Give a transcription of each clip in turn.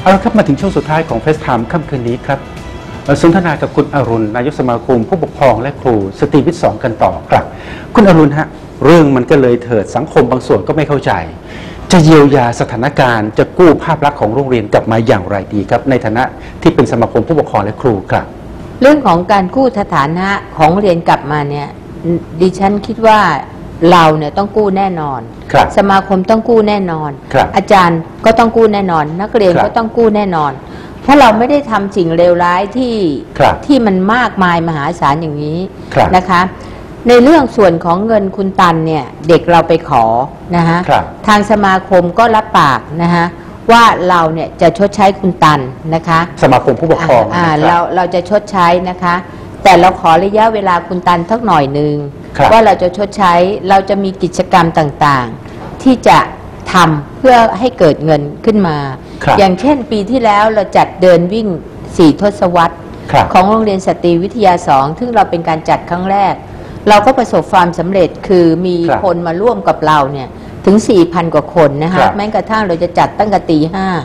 เอาละครับมาถึงช่วงสุดท้ายของเฟสไทม์ค่ำคืนนี้ครับสนทนากับคุณอรุณนายกสมาคมผู้ปกครองและครูสตรีวิทย์2กันต่อครับคุณอรุณฮะเรื่องมันก็เลยเถิดสังคมบางส่วนก็ไม่เข้าใจจะเยียวยาสถานการณ์จะกู้ภาพลักษณ์ของโรงเรียนกลับมาอย่างไรดีครับในฐานะที่เป็นสมาคมผู้ปกครองและครูครับเรื่องของการกู้สถานะของเรียนกลับมาเนี่ยดิฉันคิดว่าเราเนี่ยต้องกู้แน่นอนสมาคมต้องกู้แน่นอนอาจารย์ก็ต้องกู้แน่นอนนักเรียนก็ต้องกู้แน่นอนเพราะเราไม่ได้ทำสิ่งเลวร้ายที่มันมากมายมหาศาลอย่างนี้นะคะในเรื่องส่วนของเงินคุณตันเนี่ยเด็กเราไปขอนะคะทางสมาคมก็รับปากนะคะว่าเราเนี่ยจะชดใช้คุณตันนะคะสมาคมผู้ปกครองเราจะชดใช้นะคะแต่เราขอระยะเวลาคุณตันสักหน่อยหนึ่งว่าเราจะชดใช้เราจะมีกิจกรรมต่างๆที่จะทำเพื่อให้เกิดเงินขึ้นมาอย่างเช่นปีที่แล้วเราจัดเดินวิ่ง4 ทศวรรษของโรงเรียนสตรีวิทยา2ซึ่งเราเป็นการจัดครั้งแรกเราก็ประสบความสำเร็จคือมีคนมาร่วมกับเราเนี่ยถึง 4,000 กว่าคนนะคะแม้กระทั่งเราจะจัดตั้งแต่ตี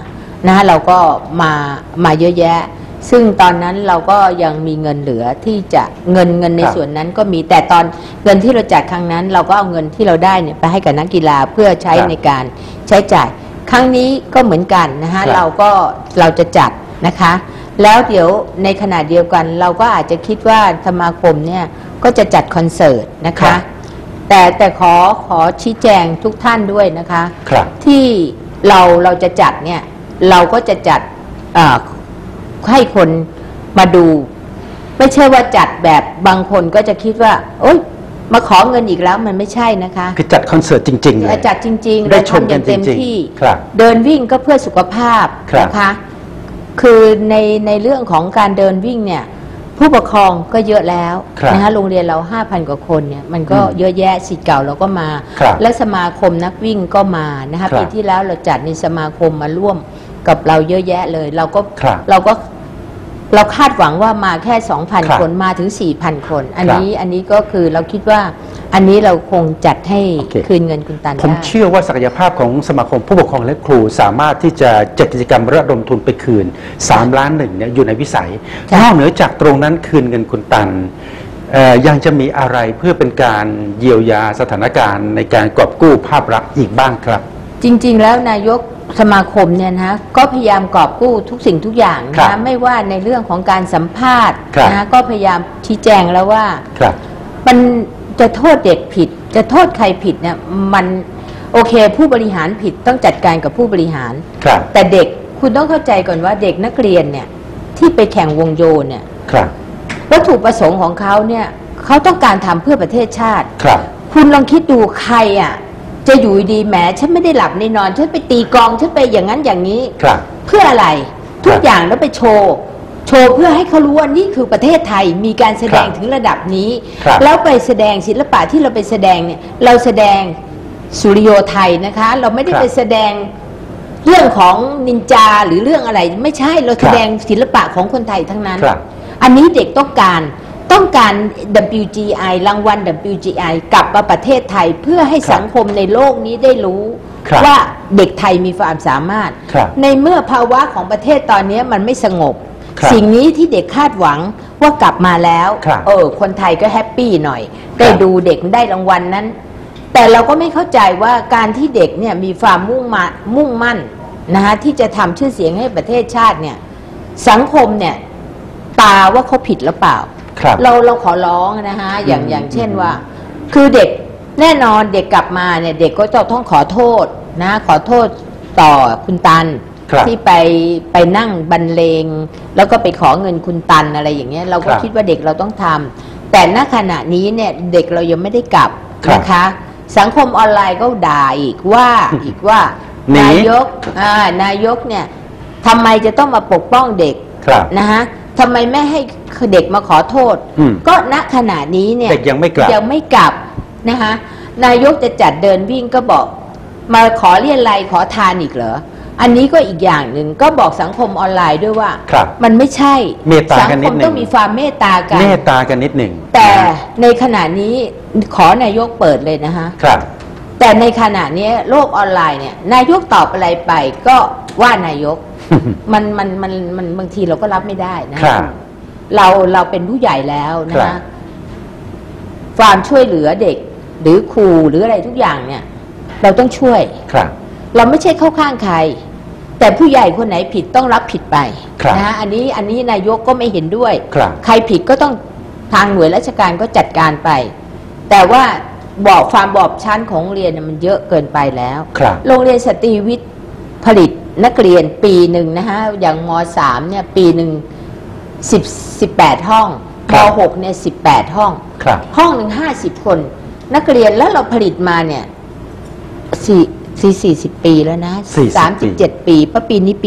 5นะคะเราก็มาเยอะแยะซึ่งตอนนั้นเราก็ยังมีเงินเหลือที่จะเงินในส่วนนั้นก็มีแต่ตอนเงินที่เราจัดครั้งนั้นเราก็เอาเงินที่เราได้เนี่ยไปให้กับนักกีฬาเพื่อใช้ในการใช้จ่ายครั้งนี้ก็เหมือนกันนะคะเราจะจัดนะคะแล้วเดี๋ยวในขณะเดียวกันเราก็อาจจะคิดว่าสมาคมเนี่ยก็จะจัดคอนเสิร์ตนะคะแต่ขอชี้แจงทุกท่านด้วยนะคะที่เราจะจัดเนี่ยเราก็จะจัดให้คนมาดูไม่ใช่ว่าจัดแบบบางคนก็จะคิดว่าโอ๊ยมาขอเงินอีกแล้วมันไม่ใช่นะคะคือจัดคอนเสิร์ตจริงๆเลยจัดจริงๆเราทำอย่างเต็มที่เดินวิ่งก็เพื่อสุขภาพนะคะคือในเรื่องของการเดินวิ่งเนี่ยผู้ปกครองก็เยอะแล้วนะคะโรงเรียนเรา 5,000 กว่าคนเนี่ยมันก็เยอะแยะศิษย์เก่าเราก็มาและสมาคมนักวิ่งก็มานะคะปีที่แล้วเราจัดในสมาคมมาร่วมกับเราเยอะแยะเลยเราคาดหวังว่ามาแค่ 2,000 คนมาถึง 4,000 คนอันนี้ก็คือเราคิดว่าอันนี้เราคงจัดให้คืนเงินคุณตันได้ผมเชื่อว่าศักยภาพของสมาคมผู้ปกครองและครูสามารถที่จะจัดกิจกรรมระดมทุนไปคืน3 ล้านเนี่ยอยู่ในวิสัยนอกเหนือจากตรงนั้นคืนเงินคุณตันยังจะมีอะไรเพื่อเป็นการเยียวยาสถานการณ์ในการกอบกู้ภาพลักษณ์อีกบ้างครับจริงๆแล้วนายกสมาคมเนี่ยนะก็พยายามกอบกู้ทุกสิ่งทุกอย่างนะไม่ว่าในเรื่องของการสัมภาษณ์นะก็พยายามชี้แจงแล้วว่ามันจะโทษเด็กผิดจะโทษใครผิดเนี่ยมันโอเคผู้บริหารผิดต้องจัดการกับผู้บริหารแต่เด็กคุณต้องเข้าใจก่อนว่าเด็กนักเรียนเนี่ยที่ไปแข่งวงโยเนี่ยวัตถุประสงค์ของเขาเนี่ยเขาต้องการทำเพื่อประเทศชาติคุณลองคิดดูใครอ่ะจะอยู่ดีแหมฉันไม่ได้หลับในนอนฉันไปตีกลองฉันไปอย่างนั้นอย่างนี้เพื่ออะไรทุกอย่างแล้วไปโชว์เพื่อให้เขารู้ว่านี่คือประเทศไทยมีการแสดงถึงระดับนี้แล้วไปแสดงศิลปะที่เราไปแสดงเนี่ยเราแสดงสุริโยไทยนะคะเราไม่ได้ไปแสดงเรื่องของนินจาหรือเรื่องอะไรไม่ใช่เราแสดงศิลปะของคนไทยทั้งนั้นอันนี้เด็กต้องการ WGI รางวัล WGI กลับมาประเทศไทยเพื่อให้สังคมในโลกนี้ได้รู้ว่าเด็กไทยมีความสามารถในเมื่อภาวะของประเทศตอนนี้มันไม่สงบสิ่งนี้ที่เด็กคาดหวังว่ากลับมาแล้วคนไทยก็แฮปปี้หน่อยได้ดูเด็กได้รางวัลนั้นแต่เราก็ไม่เข้าใจว่าการที่เด็กเนี่ยมีความมุ่งมั่นนะคะที่จะทำชื่อเสียงให้ประเทศชาติเนี่ยสังคมเนี่ยตาว่าเขาผิดหรือเปล่าเราขอร้องนะคะอย่างเช่นว่าคือเด็กแน่นอนเด็กกลับมาเนี่ยเด็กก็จะต้องขอโทษนะขอโทษต่อคุณตันที่ไปนั่งบรรเลงแล้วก็ไปขอเงินคุณตันอะไรอย่างเงี้ยเราก็คิดว่าเด็กเราต้องทำแต่ณขณะนี้เนี่ยเด็กเรายังไม่ได้กลับนะคะสังคมออนไลน์ก็ด่าอีกว่านายกเนี่ยทำไมจะต้องมาปกป้องเด็กนะคะทำไมไม่ให้เด็กมาขอโทษก็ณขณะนี้เนี่ยเด็กยังไม่กลับนะคะนายกจะจัดเดินวิ่งก็บอกมาขอเรียรัยขอทานอีกเหรออันนี้ก็อีกอย่างหนึ่งก็บอกสังคมออนไลน์ด้วยว่ามันไม่ใช่สังคมต้องมีความเมตตากันนิดหนึ่งแต่ในขณะนี้ขอนายกเปิดเลยนะคะแต่ในขณะนี้โลกออนไลน์เนี่ยนายกตอบอะไรไปก็ว่านายกมันบางทีเราก็รับไม่ได้นะครับ เราเป็นผู้ใหญ่แล้วนะคะความช่วยเหลือเด็กหรือครูหรืออะไรทุกอย่างเนี่ยเราต้องช่วยเราไม่ใช่เข้าข้างใครแต่ผู้ใหญ่คนไหนผิดต้องรับผิดไปนะฮะอันนี้นายกก็ไม่เห็นด้วยใครผิดก็ต้องทางหน่วยราชการก็จัดการไปแต่ว่าความบอบชั้นของโรงเรียนมันเยอะเกินไปแล้วโรงเรียนสตรีวิทย์ผลิตนักเรียนปีหนึ่งนะฮะอย่างม.3 เนี่ยปีหนึ่ง18 ห้องม.6 เนี่ย18 ห้องห้องหนึ่ง50 คนนักเรียนแล้วเราผลิตมาเนี่ย40 ปีแล้วนะ37 ปีเพราะปีนี้ปี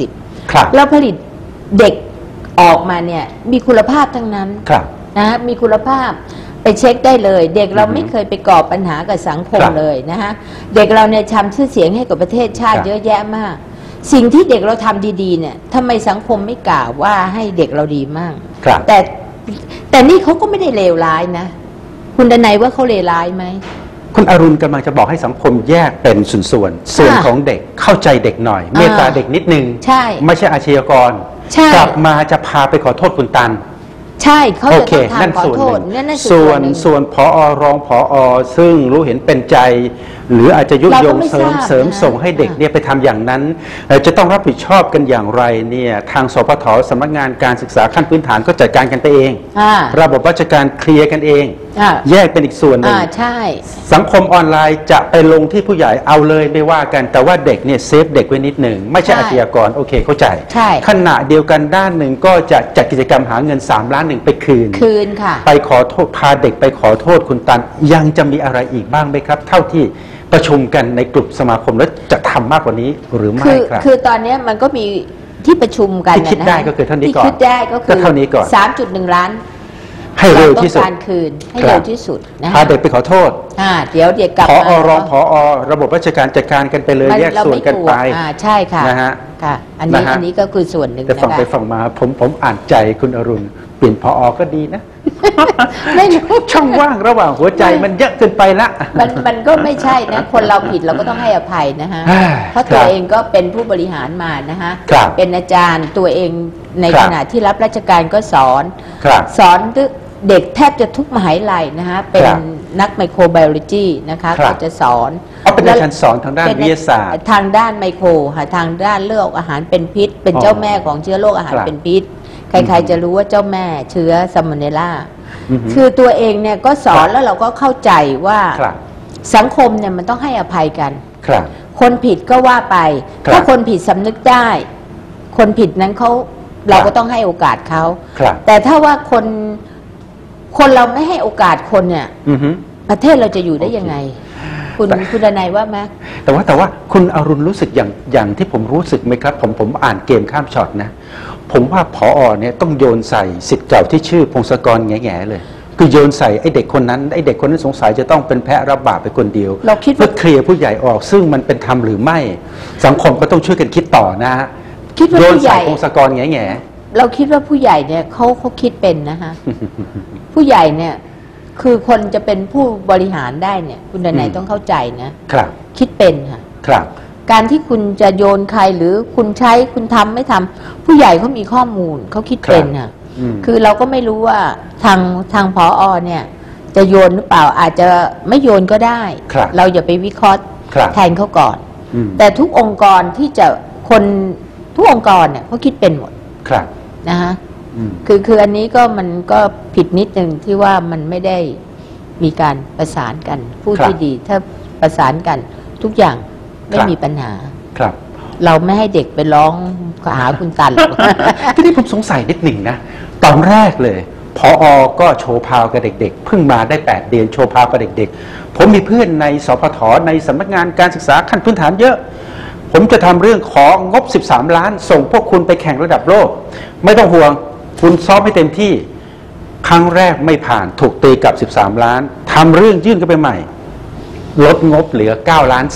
40เราผลิตเด็กออกมาเนี่ยมีคุณภาพทั้งนั้นนะมีคุณภาพไปเช็คได้เลยเด็กเราไม่เคยไปก่อปัญหากับสังคมเลยนะฮะเด็กเราเนี่ยทำชื่อเสียงให้กับประเทศชาติเยอะแยะมากสิ่งที่เด็กเราทำดีๆเนี่ยทำไมสังคมไม่กล่าวว่าให้เด็กเราดีมากแต่นี่เขาก็ไม่ได้เลวร้ายนะคุณดนัยว่าเขาเลวร้ายไหมคุณอรุณกำลังจะบอกให้สังคมแยกเป็นส่วนของเด็กเข้าใจเด็กหน่อยเมตตาเด็กนิดนึงไม่ใช่อาชญากรกลับมาจะพาไปขอโทษคุณตันใช่เขาจะต้องทำขอโทษส่วนผอ.รองผอ.ซึ่งรู้เห็นเป็นใจหรืออาจจะยุยงเสริมส่งให้เด็กเนี่ยไปทำอย่างนั้นจะต้องรับผิดชอบกันอย่างไรเนี่ยทางสพท.สำนักงานการศึกษาขั้นพื้นฐานก็จัดการกันไปเองระบบราชการเคลียร์กันเองแยกเป็นอีกส่วนหนึ่งสังคมออนไลน์จะไปลงที่ผู้ใหญ่เอาเลยไม่ว่ากันแต่ว่าเด็กเนี่ยเซฟเด็กไว้นิดหนึ่งไม่ใช่อาชญากรโอเคเข้าใจขณะเดียวกันด้านหนึ่งก็จะจัดกิจกรรมหาเงิน3 ล้านไปคืนค่ะไปขอโทษพาเด็กไปขอโทษคุณตันยังจะมีอะไรอีกบ้างไหมครับเท่าที่ประชุมกันในกลุ่มสมาคมแล้วจะทำมากกว่านี้หรือไม่ครับคือตอนนี้มันก็มีที่ประชุมกันที่คิดได้ก็คือเท่านี้ก่อนที่คิดได้ก็คือเท่านี้ก่อน 3.1 ล้านให้เร็วที่สุดการคืนให้เร็วที่สุดพาเด็กไปขอโทษเดี๋ยวกลับผอ.รองผอ.ระบบราชการจัดการกันไปเลยแยกส่วนกันไปใช่ค่ะนะฮะอันนี้ก็คือส่วนหนึ่งแต่ฟังไปฟังมาผมอ่านใจคุณอรุณเปลี่ยนผอ.ก็ดีนะไม่ช่องว่างระหว่างหัวใจมันเยอะเกินไปละมันก็ไม่ใช่นะคนเราผิดเราก็ต้องให้อภัยนะฮะเพราะตัวเองก็เป็นผู้บริหารมานะฮะเป็นอาจารย์ตัวเองในขณะที่รับราชการก็สอนเด็กแทบจะทุกมหาวิทยาลัยนะฮะเป็นนักไมโครไบโอโลจีนะคะก็จะสอนเป็นอาจารย์สอนทางด้านวิทยาศาสตร์ทางด้านไมโครค่ะทางด้านโรคอาหารเป็นพิษเป็นเจ้าแม่ของเชื้อโรคอาหารเป็นพิษใครๆจะรู้ว่าเจ้าแม่เชื้อซัมโมเนลล่าคือตัวเองเนี่ยก็สอนแล้วเราก็เข้าใจว่าสังคมเนี่ยมันต้องให้อภัยกันคนผิดก็ว่าไปถ้าคนผิดสำนึกได้คนผิดนั้นเราก็ต้องให้โอกาสเขาแต่ถ้าว่าคนเราไม่ให้โอกาสคนเนี่ยประเทศเราจะอยู่ได้ยังไงคุณดนัยว่าไหมแต่ว่าคุณอรุณรู้สึกอย่างที่ผมรู้สึกไหมครับผมอ่านเกมข้ามช็อตนะผมว่าผอ.เนี่ยต้องโยนใส่ศิษย์เก่าที่ชื่อพงศกรแง่ๆเลยคือโยนใส่ไอ้เด็กคนนั้นสงสัยจะต้องเป็นแพะรับบาปไปคนเดียวเพื่อเคลียร์ผู้ใหญ่ออกซึ่งมันเป็นธรรมหรือไม่สังคมก็ต้องช่วยกันคิดต่อนะฮะโยนใส่พงศกรแง่ๆเราคิดว่าผู้ใหญ่เนี่ยเขาคิดเป็นนะคะ ผู้ใหญ่เนี่ยคือคนจะเป็นผู้บริหารได้เนี่ยคุณดนัยต้องเข้าใจนะครับคิดเป็นค่ะครับการที่คุณจะโยนใครหรือคุณใช้คุณทำไม่ทำผู้ใหญ่เขามีข้อมูลเขาคิดเป็นค่ะคือเราก็ไม่รู้ว่าทางผอ.เนี่ยจะโยนหรือเปล่าอาจจะไม่โยนก็ได้เราอย่าไปวิเคราะห์แทนเขาก่อนแต่ทุกองค์กรที่จะทุกองค์กรเนี่ยเขาคิดเป็นหมดนะฮะคืออันนี้มันก็ผิดนิดนึงที่ว่ามันไม่ได้มีการประสานกันผู้ที่ดีถ้าประสานกันทุกอย่างไม่มีปัญหาเราไม่ให้เด็กไปร้องหาคุณตันทีนี้ผมสงสัยนิดหนึ่งนะตอนแรกเลยผอ.ก็โชว์พาวกับเด็กๆเพิ่งมาได้8 เดือนโชว์พาวกับเด็กๆผมมีเพื่อนในสพท.ในสำนักงานการศึกษาขั้นพื้นฐานเยอะผมจะทำเรื่องของงบ13 ล้านส่งพวกคุณไปแข่งระดับโลกไม่ต้องห่วงคุณซ้อมให้เต็มที่ครั้งแรกไม่ผ่านถูกตีกลับ13 ล้านทำเรื่องยื่นกันไปใหม่ลดงบเหลือ9 ล้าน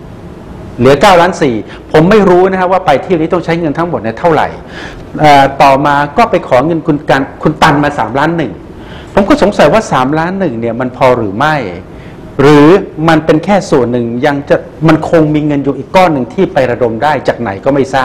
4เหลือ9 ล้าน 4ผมไม่รู้นะครับว่าไปที่นี้ต้องใช้เงินทั้งหมดเนี่ยเท่าไหร่ต่อมาก็ไปขอเงินคุณตันมา3 ล้าน 1ผมก็สงสัยว่า3 ล้าน 1เนี่ยมันพอหรือไม่หรือมันเป็นแค่ส่วนหนึ่งมันคงมีเงินอยู่อีกก้อนหนึ่งที่ไประดมได้จากไหนก็ไม่ทราบ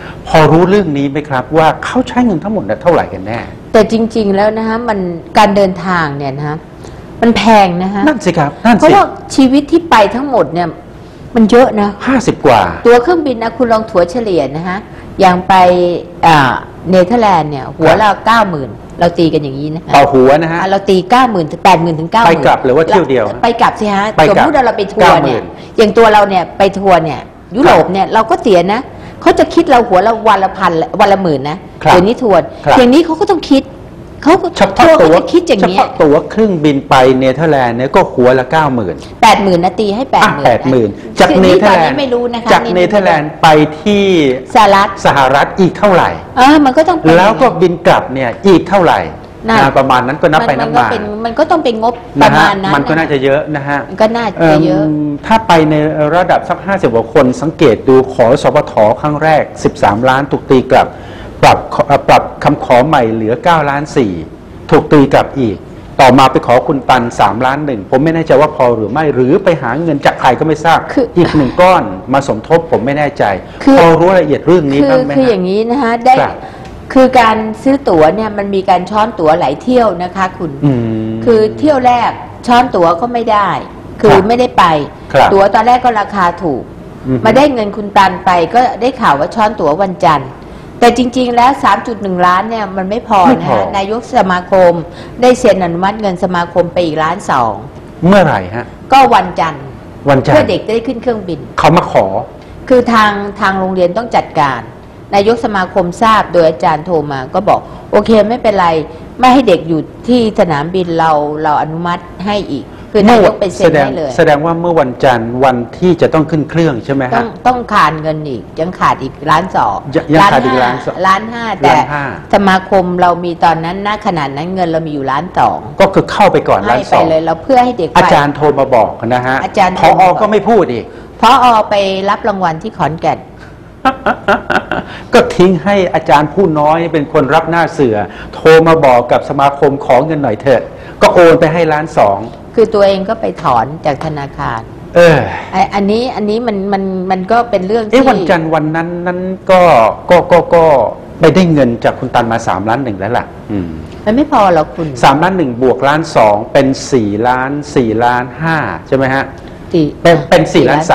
พอรู้เรื่องนี้ไหมครับว่าเขาใช้เงินทั้งหมดเท่าไหร่กันแน่แต่จริงๆแล้วนะคะมันการเดินทางเนี่ยนะคะมันแพงนะคะนั่นสิครับนั่นสิเพราะว่าชีวิตที่ไปทั้งหมดเนี่ยมันเยอะนะ 50 กว่าตัวเครื่องบินนะคุณลองถัวเฉลี่ยนะคะอย่างไปเนเธอร์แลนด์เนี่ยหัวเรา90,000เราตีกันอย่างนี้นะคะต่อหัวนะฮะเราตี90,000 ถึง 80,000 ถึง 90,000 ไปกลับหรือว่าเที่ยวเดียวไปกลับสิฮะสมมติเราไปทัวร์เนี่ยอย่างตัวเราเนี่ยไปทัวร์เนี่ยยุโรปเนี่ยเราก็เสียนะเขาจะคิดเราหัวละวันละพันวันละหมื่นนะเดี๋ยวนี้ทัวร์อย่างนี้เขาก็ต้องคิดเขาเฉพาะตัวคิดอย่างนี้เฉพาะตัวเครื่องบินไปเนเธอร์แลนด์เนี่ยก็หัวละ90,000 80,000นะตีให้80,000 จากเนเธอร์แลนด์ไม่รู้นะคะจากเนเธอร์แลนด์ไปที่สหรัฐอีกเท่าไหร่มันก็ต้องแล้วก็บินกลับเนี่ยอีกเท่าไหร่ประมาณนั้นก็นับไปนับมามันก็ต้องเป็นงบประมาณนั้นมันก็น่าจะเยอะนะฮะก็น่าจะเยอะถ้าไปในระดับสัก50 กว่าคนสังเกตดูขอสปทครั้งแรก13 ล้านถูกตีกลับปรับคำขอใหม่เหลือ9 ล้าน 4ถูกตีกลับอีกต่อมาไปขอคุณตัน3 ล้าน 1ผมไม่แน่ใจว่าพอหรือไม่หรือไปหาเงินจากใครก็ไม่ทราบอีก1 ก้อนมาสมทบผมไม่แน่ใจพอรู้รายละเอียดเรื่องนี้บ้างไหมคืออย่างนี้นะคะได้คือการซื้อตั๋วเนี่ยมันมีการช้อนตั๋วหลายเที่ยวนะคะคุณคือเที่ยวแรกช้อนตั๋วก็ไม่ได้คือไม่ได้ไปตั๋วตอนแรกก็ราคาถูกมาได้เงินคุณตันไปก็ได้ข่าวว่าช้อนตั๋ววันจันทร์แต่จริงๆแล้ว 3.1 ล้านเนี่ยมันไม่พอนะฮะนายกสมาคมได้เซ็นอนุมัติเงินสมาคมไปอีก1.2 ล้านเมื่อไหร่ฮะก็วันจันทร์เพื่อเด็กจะได้ขึ้นเครื่องบินเขามาขอคือทางโรงเรียนต้องจัดการนายกสมาคมทราบโดยอาจารย์โทรมาก็บอกโอเคไม่เป็นไรไม่ให้เด็กอยู่ที่สนามบินเราอนุมัติให้อีกคือนายกไปเซ็นให้เลยแสดงว่าเมื่อวันจันทร์วันที่จะต้องขึ้นเครื่องใช่ไหมฮะต้องขาดเงินอีกยังขาดอีก1.2 ล้านยังขาดอีก 1.5 ล้านแต่สมาคมเรามีตอนนั้นณขนาดนั้นเงินเรามีอยู่1.2 ล้านก็คือเข้าไปก่อน1.2 ล้านไปเลยเราเพื่อให้เด็กอาจารย์โทรมาบอกนะฮะอาจารย์ผอ.ก็ไม่พูดอีกผอ.ไปรับรางวัลที่ขอนแก่นก็ทิ้งให้อาจารย์ผู้น้อยเป็นคนรับหน้าเสือโทรมาบอกกับสมาคมขอเงินหน่อยเถอะก็โอนไปให้1.2 ล้านคือตัวเองก็ไปถอนจากธนาคารอันนี้มันก็เป็นเรื่องที่วันจันทร์วันนั้นก็ไปได้เงินจากคุณตันมา3.1 ล้านแล้วล่ะมันไม่พอหรอกคุณ 3.1 ล้านบวก1.2 ล้านเป็น4 ล้าน 4 ล้าน 5ใช่ไหมฮะเป็น4 ล้าน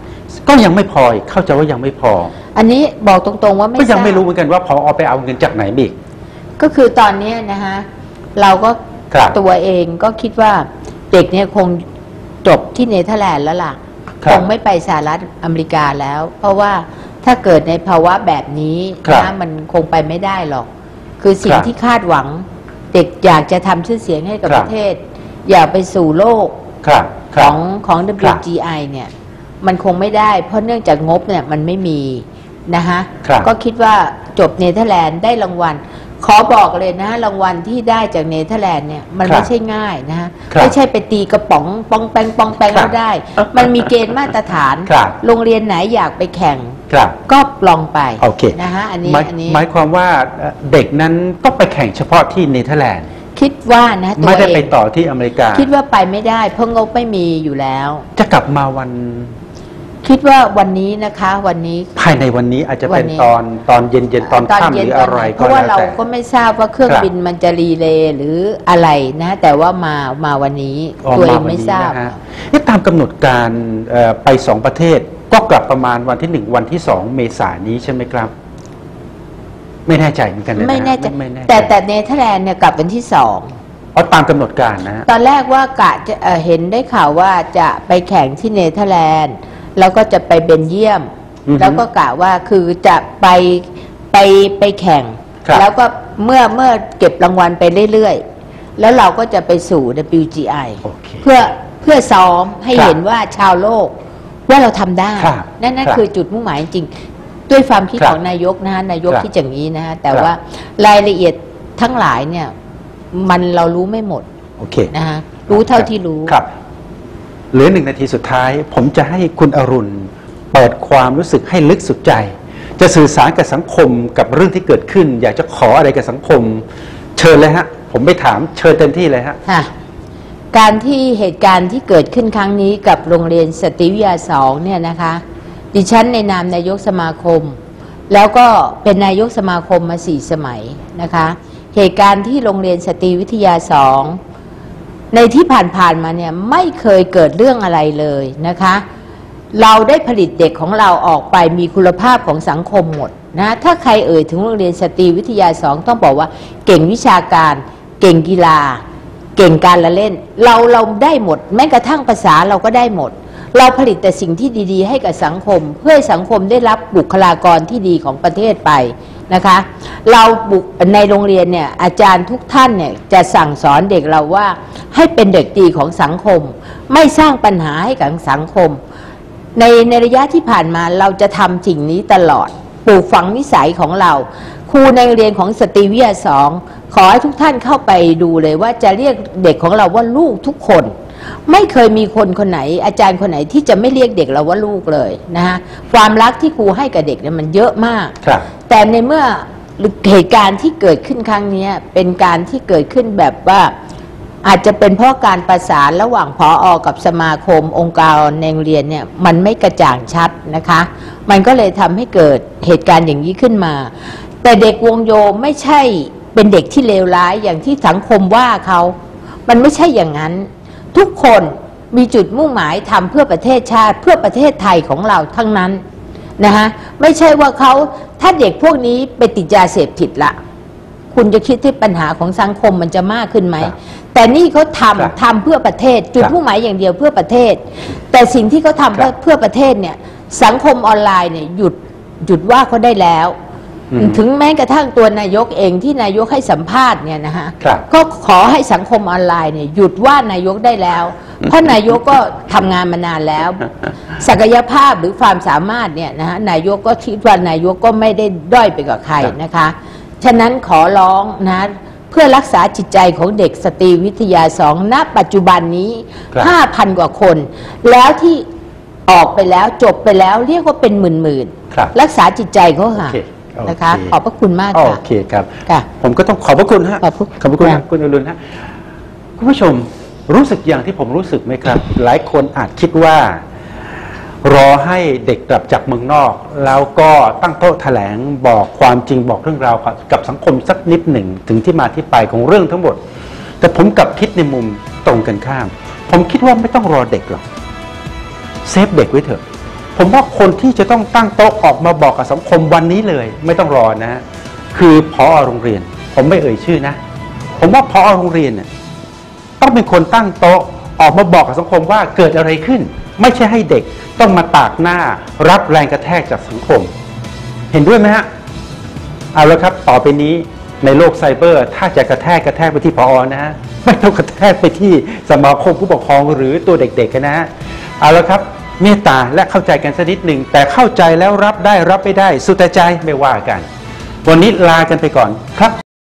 3ก็ยังไม่พอเข้าใจว่ายังไม่พออันนี้บอกตรงๆว่าก็ยังไม่รู้เหมือนกันว่าพอไปเอาเงินจากไหนอีกก็คือตอนนี้นะฮะเราก็ตัวเองก็คิดว่าเด็กเนี่ยคงจบที่เนเธอร์แลนด์แล้วล่ะคงไม่ไปสหรัฐอเมริกาแล้วเพราะว่าถ้าเกิดในภาวะแบบนี้นะมันคงไปไม่ได้หรอกคือสิ่งที่คาดหวังเด็กอยากจะทำชื่อเสียงให้กับประเทศอยากไปสู่โลกของ WGI เนี่ยมันคงไม่ได้เพราะเนื่องจากงบเนี่ยมันไม่มีนะคะก็คิดว่าจบเนเธอร์แลนด์ได้รางวัลขอบอกเลยนะรางวัลที่ได้จากเนเธอร์แลนด์เนี่ยมันไม่ใช่ง่ายนะฮะไม่ใช่ไปตีกระป๋องปองแปงแล้วได้มันมีเกณฑ์มาตรฐานโรงเรียนไหนอยากไปแข่งก็ลองไปนะฮะอันนี้หมายความว่าเด็กนั้นต้องไปแข่งเฉพาะที่เนเธอร์แลนด์คิดว่านะไม่ได้ไปต่อที่อเมริกาคิดว่าไปไม่ได้เพราะงบไม่มีอยู่แล้วจะกลับมาวันคิดว่าวันนี้นะคะวันนี้ภายในวันนี้อาจจะเป็นตอนเย็นตอนค่ำหรืออะไรก็แล้วแต่เพราะว่าเราก็ไม่ทราบว่าเครื่องบินมันจะรีเลย์หรืออะไรนะแต่ว่ามาวันนี้ตัวเองไม่ทราบตามกำหนดการไป2 ประเทศก็กลับประมาณวันที่1วันที่2 เมษายนนี้ใช่ไหมครับไม่แน่ใจเหมือนกันนะไม่แน่ใจแต่เนเธอร์แลนด์เนี่ยกลับวันที่2 ตามกำหนดการนะตอนแรกว่ากะจะเห็นได้ข่าวว่าจะไปแข่งที่เนเธอร์แลนด์แล้วก็จะไปเบลเยียมแล้วก็กะว่าคือจะไปแข่งแล้วก็เมื่อเก็บรางวัลไปเรื่อยๆแล้วเราก็จะไปสู่ WGI เพื่อซ้อมให้เห็นว่าชาวโลกว่าเราทำได้นั่นคือจุดมุ่งหมายจริงด้วยความคิดของนายกนะฮะนายกคิดอย่างนี้นะฮะแต่ว่ารายละเอียดทั้งหลายเนี่ยเรารู้ไม่หมดนะฮะรู้เท่าที่รู้เหลือ1 นาทีสุดท้ายผมจะให้คุณอรุณเปิดความรู้สึกให้ลึกสุดใจจะสื่อสารกับสังคมกับเรื่องที่เกิดขึ้นอยากจะขออะไรกับสังคมเชิญเลยฮะผมไม่ถามเชิญเต็มที่เลยฮะการที่เหตุการณ์ที่เกิดขึ้นครั้งนี้กับโรงเรียนสตรีวิทยา2เนี่ยนะคะดิฉันในนามนายกสมาคมแล้วก็เป็นนายกสมาคมมา4 สมัยนะคะเหตุการณ์ที่โรงเรียนสตรีวิทยา2ในที่ผ่านๆมาเนี่ยไม่เคยเกิดเรื่องอะไรเลยนะคะเราได้ผลิตเด็กของเราออกไปมีคุณภาพของสังคมหมดนะถ้าใครเอ่ยถึงโรงเรียนสตรีวิทยา2ต้องบอกว่าเก่งวิชาการเก่งกีฬาเก่งการละเล่นเราได้หมดแม้กระทั่งภาษาเราก็ได้หมดเราผลิตแต่สิ่งที่ดีๆให้กับสังคมเพื่อให้สังคมได้รับบุคลากรที่ดีของประเทศไปนะคะเราในโรงเรียนเนี่ยอาจารย์ทุกท่านเนี่ยจะสั่งสอนเด็กเราว่าให้เป็นเด็กดีของสังคมไม่สร้างปัญหาให้กับสังคมในระยะที่ผ่านมาเราจะทำสิ่งนี้ตลอดปลูกฝังนิสัยของเราครูในโรงเรียนของสตรีวิทยา2ขอให้ทุกท่านเข้าไปดูเลยว่าจะเรียกเด็กของเราว่าลูกทุกคนไม่เคยมีคนไหนอาจารย์คนไหนที่จะไม่เรียกเด็กเราว่าลูกเลยนะฮะความรักที่ครูให้กับเด็กเนี่ยมันเยอะมากแต่ในเมื่อเหตุการณ์ที่เกิดขึ้นครั้งนี้เป็นการที่เกิดขึ้นแบบว่าอาจจะเป็นเพราะการประสานระหว่างผอ.กับสมาคมองค์การในโรงเรียนเนี่ยมันไม่กระจ่างชัดนะคะมันก็เลยทำให้เกิดเหตุการณ์อย่างนี้ขึ้นมาแต่เด็กวงโยไม่ใช่เป็นเด็กที่เลวร้ายอย่างที่สังคมว่าเขามันไม่ใช่อย่างนั้นทุกคนมีจุดมุ่งหมายทำเพื่อประเทศชาติเพื่อประเทศไทยของเราทั้งนั้นนะคะไม่ใช่ว่าเขาถ้าเด็กพวกนี้ไปติดยาเสพติดละคุณจะคิดที่ปัญหาของสังคมมันจะมากขึ้นไหมแต่นี่เขาทำเพื่อประเทศจุดมุ่งหมายอย่างเดียวเพื่อประเทศแต่สิ่งที่เขาทำเพื่อประเทศเนี่ยสังคมออนไลน์เนี่ยหยุดว่าเขาได้แล้วถึงแม้กระทั่งตัวนายกเองที่นายกให้สัมภาษณ์เนี่ยนะฮะก็ขอให้สังคมออนไลน์เนี่ยหยุดว่านายกได้แล้วเพราะนายกก็ทำงานมานานแล้วศักยภาพหรือความสามารถเนี่ยนะฮะนายกก็คิดว่านายกก็ไม่ได้ด้อยไปกว่าใครนะคะฉะนั้นขอร้องนะเพื่อรักษาจิตใจของเด็กสตรีวิทยา2ณปัจจุบันนี้ 5,000 กว่าคนแล้วที่ออกไปแล้วจบไปแล้วเรียกว่าเป็นหมื่นๆรักษาจิตใจเขาค่ะนะคะขอบพระคุณมากค่ะโอเคครับผมก็ต้องขอบพระคุณฮะขอบพระคุณคุณอรุณฮะคุณผู้ชมรู้สึกอย่างที่ผมรู้สึกไหมครับหลายคนอาจคิดว่ารอให้เด็กกลับจากเมืองนอกแล้วก็ตั้งโต๊ะแถลงบอกความจริงบอกเรื่องราวกับสังคมสักนิดหนึ่งถึงที่มาที่ไปของเรื่องทั้งหมดแต่ผมกลับคิดในมุมตรงกันข้ามผมคิดว่าไม่ต้องรอเด็กหรอกเซฟเด็กไว้เถอะผมว่าคนที่จะต้องตั้งโต๊ะออกมาบอกกับสังคมวันนี้เลยไม่ต้องรอนะคือผอ.โรงเรียนผมไม่เอ่ยชื่อนะผมว่าผอ.โรงเรียนเนี่ยต้องเป็นคนตั้งโต๊ะออกมาบอกกับสังคมว่าเกิดอะไรขึ้นไม่ใช่ให้เด็กต้องมาตากหน้ารับแรงกระแทกจากสังคมเห็นด้วยไหมฮะเอาละครับต่อไปนี้ในโลกไซเบอร์ถ้าจะกระแทกไปที่ผอ.นะฮะไม่ต้องกระแทกไปที่สมาคมผู้ปกครองหรือตัวเด็กๆนะฮะเอาละครับเมตตาและเข้าใจกันสักนิดหนึ่งแต่เข้าใจแล้วรับได้รับไม่ได้สุดแต่ใจไม่ว่ากันวันนี้ลากันไปก่อนครับ